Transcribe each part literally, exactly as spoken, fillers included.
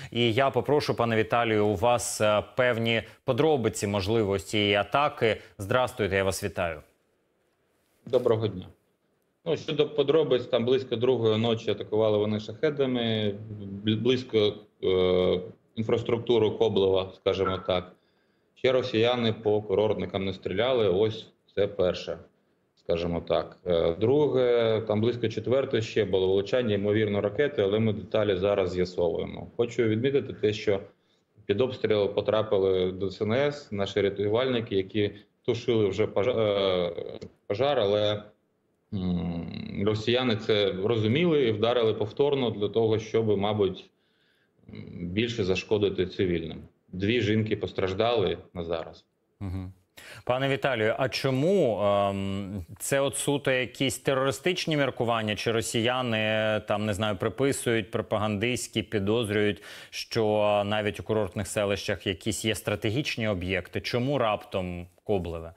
І я попрошу, пане Віталію, у вас певні подробиці можливості цієї атаки. Здрастуйте, я вас вітаю. Доброго дня. Ну, щодо подробиць, там близько другої ночі атакували вони шахедами, близько е, інфраструктуру Коблева, скажімо так. Ще росіяни по курортникам не стріляли, ось це перше, скажімо так. Е, друге, там близько четвертої ще було влучання, ймовірно, ракети, але ми деталі зараз з'ясовуємо. Хочу відмітити те, що під обстріл потрапили до С Н С, наші рятувальники, які тушили вже пожар, але росіяни це розуміли і вдарили повторно для того, щоб, мабуть, більше зашкодити цивільним. Дві жінки постраждали на зараз. Угу. Пане Віталію, а чому ем, це от суто якісь терористичні міркування, чи росіяни там, не знаю, приписують пропагандистські, підозрюють, що навіть у курортних селищах якісь є стратегічні об'єкти? Чому раптом Коблеве?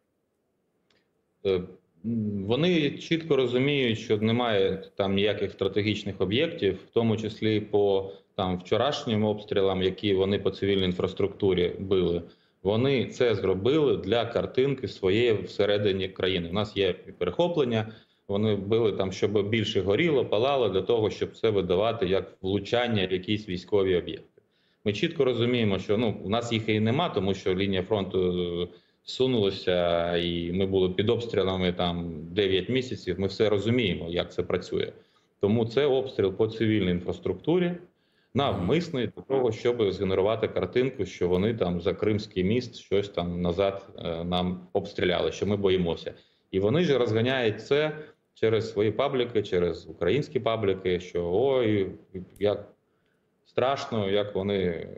Вони чітко розуміють, що немає там ніяких стратегічних об'єктів, в тому числі по там вчорашнім обстрілам, які вони по цивільній інфраструктурі били. Вони це зробили для картинки своєї всередині країни. У нас є перехоплення, вони били там, щоб більше горіло, палало, для того, щоб це видавати як влучання в якісь військові об'єкти. Ми чітко розуміємо, що ну, у нас їх і нема, тому що лінія фронту сунулося, і ми були під обстрілами там дев'ять місяців, ми все розуміємо, як це працює. Тому це обстріл по цивільній інфраструктурі, навмисний для того, щоб згенерувати картинку, що вони там за Кримський міст щось там назад е, нам обстріляли, що ми боїмося. І вони ж розганяють це через свої пабліки, через українські пабліки, що ой, як страшно, як вони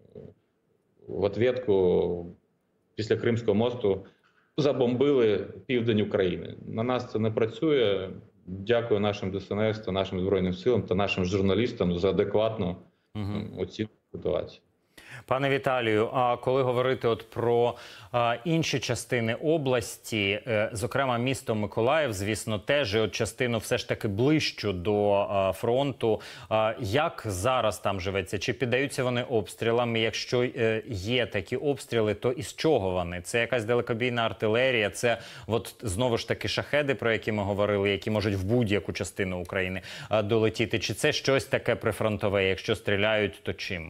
в ответку після Кримського мосту забомбили південь України. На нас це не працює. Дякую нашим Д С Н С та нашим Збройним силам та нашим журналістам за адекватну угу. оцінку ситуації. Пане Віталію, а коли говорити от про а, інші частини області, е, зокрема місто Миколаїв, звісно, теж і от частину все ж таки ближчу до а, фронту, а, як зараз там живеться? Чи піддаються вони обстрілам? Якщо е, є такі обстріли, то із чого вони? Це якась далекобійна артилерія? Це от знову ж таки шахеди, про які ми говорили, які можуть в будь-яку частину України а, долетіти? Чи це щось таке прифронтове? Якщо стріляють, то чим?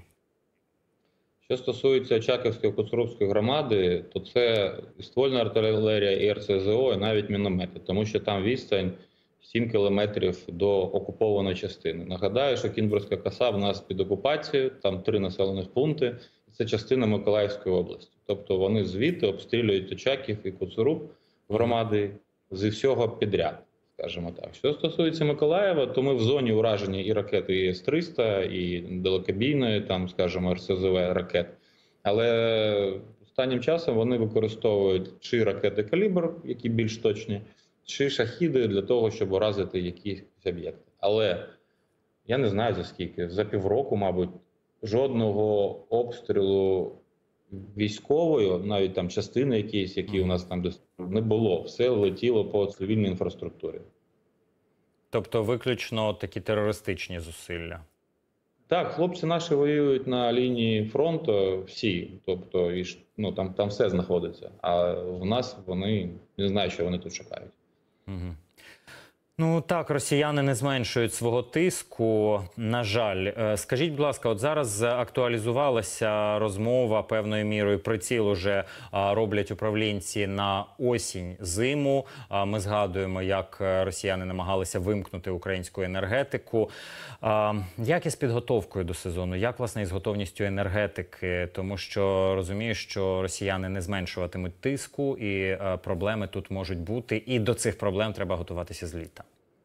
Що стосується Очаківської Коцурубської громади, то це ствольна артилерія, і Р С З О, і навіть міномети, тому що там відстань сім кілометрів до окупованої частини. Нагадаю, що Кінбурзька коса в нас під окупацією, там три населених пункти, це частина Миколаївської області. Тобто вони звідти обстрілюють Очаків і Коцуруб громади зі всього підряд, скажімо так. Що стосується Миколаєва, то ми в зоні ураження і ракети і С триста, і далекобійної, там, скажімо, Р С З В ракет. Але останнім часом вони використовують чи ракети «Калібр», які більш точні, чи шахіди для того, щоб уразити якісь об'єкти. Але я не знаю за скільки, за півроку, мабуть, жодного обстрілу військовою, навіть там частини якісь, які у нас там не було. Все летіло по цивільній інфраструктурі. Тобто виключно такі терористичні зусилля? Так, хлопці наші воюють на лінії фронту всі. Тобто і, ну, там, там все знаходиться. А в нас вони не знають, що вони тут шукають. Угу. Ну так, росіяни не зменшують свого тиску, на жаль. Скажіть, будь ласка, от зараз актуалізувалася розмова певною мірою, приціл уже роблять управлінці на осінь-зиму. Ми згадуємо, як росіяни намагалися вимкнути українську енергетику. Як із підготовкою до сезону? Як, власне, із готовністю енергетики? Тому що розумію, що росіяни не зменшуватимуть тиску і проблеми тут можуть бути. І до цих проблем треба готуватися з літа.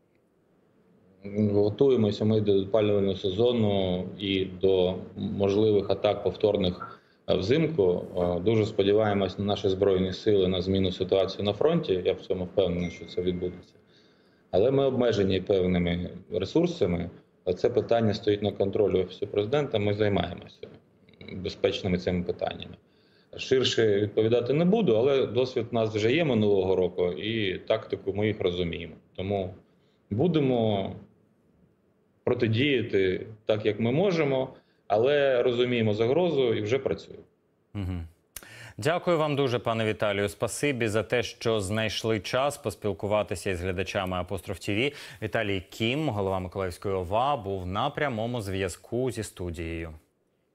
Готуємося ми до опалювального сезону і до можливих атак повторних взимку. Дуже сподіваємось на наші Збройні сили, на зміну ситуації на фронті. Я в цьому впевнений, що це відбудеться. Але ми обмежені певними ресурсами. Це питання стоїть на контролі Офісу Президента. Ми займаємося безпечними цими питаннями. Ширше відповідати не буду, але досвід у нас вже є минулого року, і тактику ми їх розуміємо. Тому будемо протидіяти так, як ми можемо, але розуміємо загрозу і вже працюємо. Угу. Дякую вам дуже, пане Віталію. Спасибі за те, що знайшли час поспілкуватися із глядачами Апостроф ТІВІ. Віталій Кім, голова Миколаївської ОВА, був на прямому зв'язку зі студією.